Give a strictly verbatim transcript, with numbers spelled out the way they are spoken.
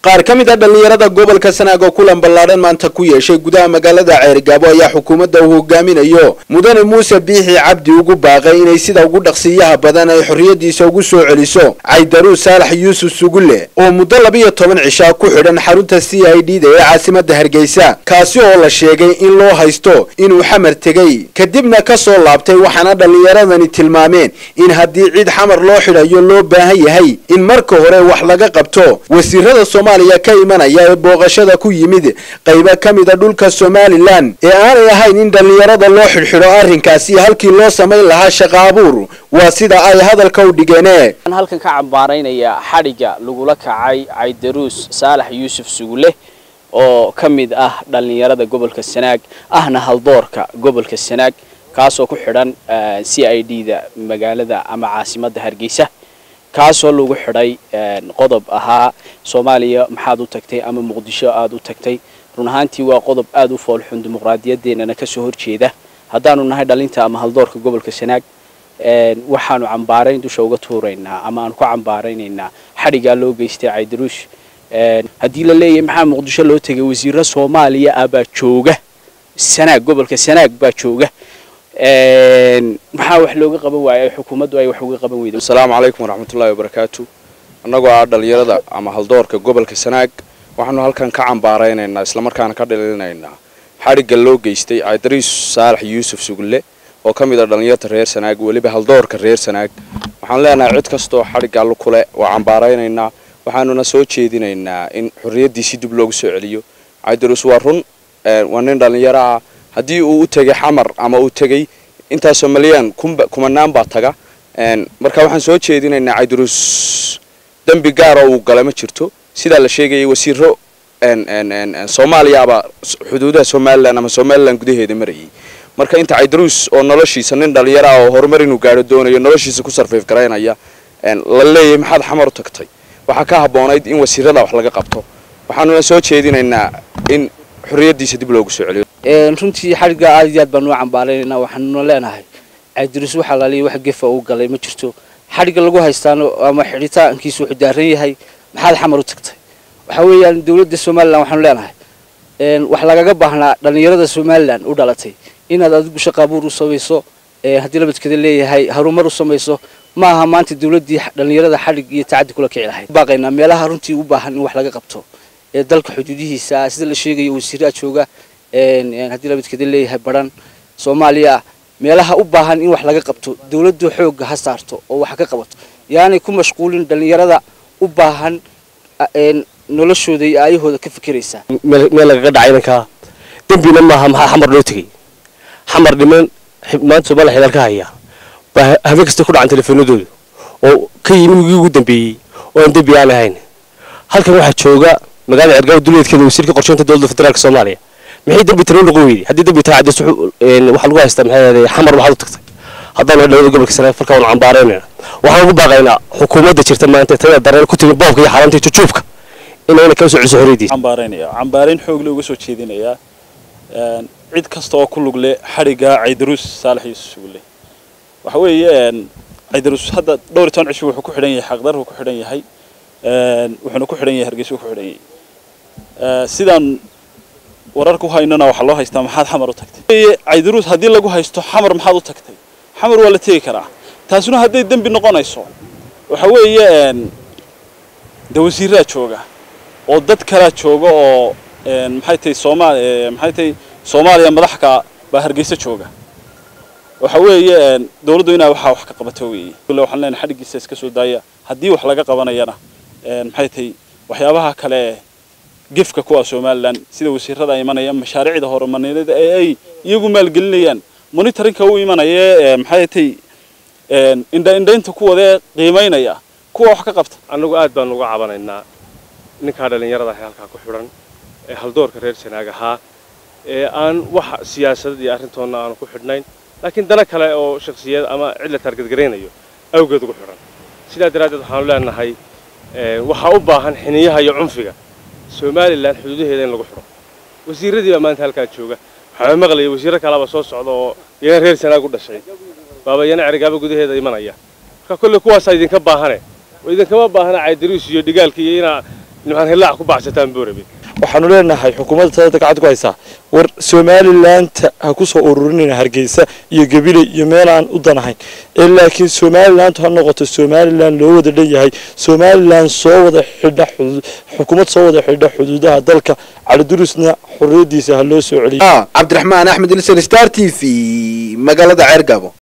qaar ka mid ah dhalinyarada gobolka Sanaag oo kulan ballaaran maanta ku yeeshay gudaha magaalada Ceergaabo ayaa xukuumadda uu hogaaminayo mudane Muuse Biixi Cabdi ugu baaqay inay sida ugu dhaqsiyaha badan ay xorriyadiisa ugu soo celiso Caydaruus Saalax Yuusuf Sugulle oo muddo laba iyo toban cisho ku xidhan xarunta C I D ee caasimadda Hargeysa kaasi oo la sheegay in loo haysto inuu xamar tegay kadibna ka soo laabtay waxaana dhalinyaradani tilmaameen in haddii cid xamar loo xidhayo loo baahan yahay in marka hore wax laga qabto wasiirada Soomaaliya ka imanaya ee booqashada ku yimid qaybo kamid ah dhulka Somaliland ee aanay ahayn in dhalinyarada loo xidhxidho arrinkaasi halkii loo sameyn lahaa shaqo abuur waa sida ay hadalka u dhigeen halkan ka cambaaraynaya xadhiga lagula kacay Caydaruus Saalax Yuusuf Sugulle oo kamid ah dhalinyarada gobolka Sanaag ahna haldoorka gobolka Sanaag kaasoo ku xidhan C I D da magaalada ama caasimadda Hargeysa kaasoo lagu xidhay qodob ahaa Soomaaliya maxaad u tagtay ama Muqdisho aad u tagtay run ahaantii waa qodob aad u foolxun dimuqraadiyadeena ka soo horjeeda haddaanu nahay dhalinta ama haldoorka gobolka Sanaag waxaanu cambaarayn dusha uga tuuraynaa ama aan ku cambaaraynaynaa xadhiga loo geystay Caydaruus haddii la leeyahay maxaa Muqdisho loo tagay wasiirada Soomaaliya aba jooga Sanaag gobolka Sanaag baa jooga maxaa wax looga qaban waayay xukuumaddu ay wax uga qaban weydo. Assalaamu calaykum waraxmatullaahi wabarakaatu. annagoo ah dhalinyarada ama haldoorka gobolka Sanaag waxaanu halkan ka cambaaraynaynaa isla markaana ka dhalinaynaa xadhiga loo geystay Caydaruus Saalax Yuusuf Sugulle oo kamid ah dhalinyarada reer Sanaag waliba haldoorka reer Sanaag waxaan leenahay cid kasto xadhiga lu kule waa cambaaraynaynaa waxaanuna soo jeedinaynaa in xorriyadiisa dib loogu soo celiyo. Caydaruus waa run waa nin dhalinyaro ah haddii uu u tagay xamar ama uu tagay inta Soomaaliyan kumanaan baa taga marka waxaan soo jeedinaynaa Caydaruus dambi gaar oo uu galay ma jirto sida la sheegay wasiiro en en en Soomaaliya ba xuduudaha Soomaaliland ama Soomaaliland gudaheeda marayay marka inta Caydaruus oo noloshiisa nin dhalinyaro ah oo horumar inuu gaaro doonayo noloshiisa ku sarfeef gareynaya la leeyahay maxaad xamar u tagtay waxa ka haboonayd in wasiirada wax laga qabto waxaanu soo jeedinaynaa in xorriyadiisa dib loogu soo celiyo. runtii xadhiga aad iyo aad baan u cambaaraynaa waxaanu leenahay Caydaruus waxa la leeyahay wax gefa uu galay ma jirto xadhiga lagu haystaan ama xidhitaankiisu wuxuu daaran yahay maxaad xamar u tagtay waxa weeyaan dawladda Soomaaliland waxaanu leenahay een wax lagaga baahnaa dhalinyarada Soomaaliland u dhalatay inaad adigu shaqo abuur u samayso ee haddii la badkada leeyahay horumar u samayso ma aha maanta dawladii dhalinyarada xadhig iyo tacaddi kula kici lahayd baaqayna meelaha runtii u baahan in wax laga qabto ee dalka xuduudihiisa sida la sheegayo wasiirada jooga een haddii la badkada leeyahay baran Soomaaliya meelaha u baahan in wax laga qabto dawladdu xoog ha saarto oo wax ka qabato yaani ku mashquulin dhalinyarada u baahan een noloshooda iyo ayahooda ka fikiraysa meel laga dhacayna ka dambina maaha maxaa xamar loo tagay xamar dhiman maanta Soomaaliya xidal ka haya habeen kasta ku dhacan telefoonadooda oo ka yimid ugu dambeeyay oo aan dambi aan ahayn halkan waxa jooga magaalada Ceergaabo duleedkeeda wasiirka qorsheynta dawladda federaalka Soomaaliya maxay dambi tiro noqon weeyday haddii dambi taa Caydaruus waxa lagu haystaa maxay xamar waxa u tagtay haddana dhawada gobolka Sanaag falka aan cambaaraynaa waxaan ugu baaqaynaa xukuumadda jirta maanta tada dareen ku timi boobka iyo xarunta jujuubka inayna ka soo celiso xorriyadiisa. cambaaraynaya cambaarayn xoog leh uga soo jeedinaya een cid kasta oo ku lug leh xadhiga Caydaruus Saalax Yuusuf Sugulle waxa weeyaan Caydaruus hadda dhowr iyo toban cisho wuxuu ku xidhan yahay xaqdar uu ku xidhan yahay een wuxuuna ku xidhan yahay Hargeysa ku xidhan yahay ee sidaan wararku haynana waxa loo haystaa maxaad xamar u tagtay Caydaruus haddii lagu haysto xamar maxaad u tagtay xamar waa la tagi karaa taasuna hadday dambi noqonayso waxa weeyaan dawasiirada jooga oo dad kala jooga oo een maxay tahay Soomaaliya maxay tahay Soomaaliya madaxka ba Hargeysa jooga waxa weeyaan dawladdu inay waxa wax ka qabato weeyay waxaan leenahay xadhigiisa iska soo daaya haddii wax laga qabanayana een maxay tahay waxyaabaha kale gifka kuwa Soomaaliland sida wasiirada ay imanayaan mashaariicda horumarineed ee ay iyagu maalgelinayaan monitorinka uu imanaya maxay tahay een inda indeynta kuwada qiimeynaya kuwa wax ka qabta anagu aad baan uga cabanaynaa ninka dhalinyarada halka ku xiran ee haldoorka reer Sanaag ahaa ee aan wax siyaasadda iyo arrintoona aan ku xidhnayn laakiin dana kale oo shakhsiyad ama cid la target gareynayo awgeed ugu xiran sidaa daraadeed waxaan leenahay ee waxa u baahan xiniyaha iyo cunfiga Soomaaliland xuduudaheeda in lagu xiro wasiiradii baa maanta halka jooga waxa maqlay wasiiro kale ba soo socdo oo iyana reer Sanaag u dhashay baba yana Ceergaabo gudaheeda imanaya marka kullu kuwaas idinka baahane oo idinkama baahna Caydaruus iyo dhigaalka iyo ina nimcaan hillaac ku baxsataan boorame waxaanu leenahay xukuumadda talada gacanta ku haysaa war Somaliland ha ku soo ururinayna Hargeysa iyo Gabiley iyo meel aan u danahayn ee laakiin Somaliland ha noqoto Somaliland loo wada dhanyahay Somaliland soo wada xidha xukuumad soo wada xidha xuduudaha dalka Cali Durusna xorriyadiisa ha loo soo celiyo Cabdiraxmaan Axmed Ilsan Star T V magaalada Ceergabo